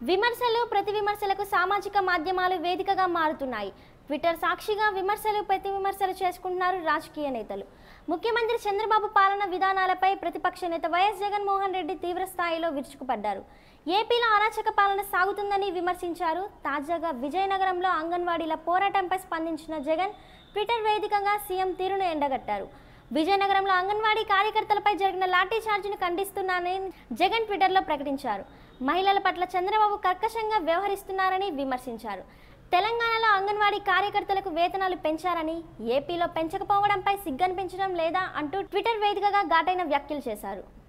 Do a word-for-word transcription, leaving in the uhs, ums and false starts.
విమర్శలు ప్రతి విమర్శలకు సామాజిక మాధ్యమాలు వేదికగా మారుతున్నాయి. ట్విట్టర్ సాక్షిగా విమర్శలు ప్రతి విమర్శలు చేసుకుంటున్నారు రాజకీయ నేతలు. ముఖ్యమంత్రి చంద్రబాబు పాలన విధానాలపై ప్రతిపక్ష నేత వైఎస్ జగన్మోహన్ రెడ్డి తీవ్ర స్థాయిలో విరుచుకుపడ్డారు. ఏపీలో అరాచక పాలన సాగుతుందని విమర్శించారు. తాజాగా విజయనగరంలో అంగన్వాడీల పోరాటంపై స్పందించిన జగన్ ట్విట్టర్ వేదికగా సీఎం తీరును ఎండగట్టారు. విజయనగరంలో అంగన్వాడీ కార్యకర్తలపై జరిగిన లాఠీ చార్జిని ఖండిస్తున్నానని జగన్ ట్విట్టర్లో ప్రకటించారు. మహిళల పట్ల చంద్రబాబు కర్కశంగా వ్యవహరిస్తున్నారని విమర్శించారు. తెలంగాణలో అంగన్వాడీ కార్యకర్తలకు వేతనాలు పెంచారని, ఏపీలో పెంచకపోవడంపై సిగ్గనిపించడం లేదా అంటూ ట్విట్టర్ వేదికగా ఘాటైన వ్యాఖ్యలు చేశారు.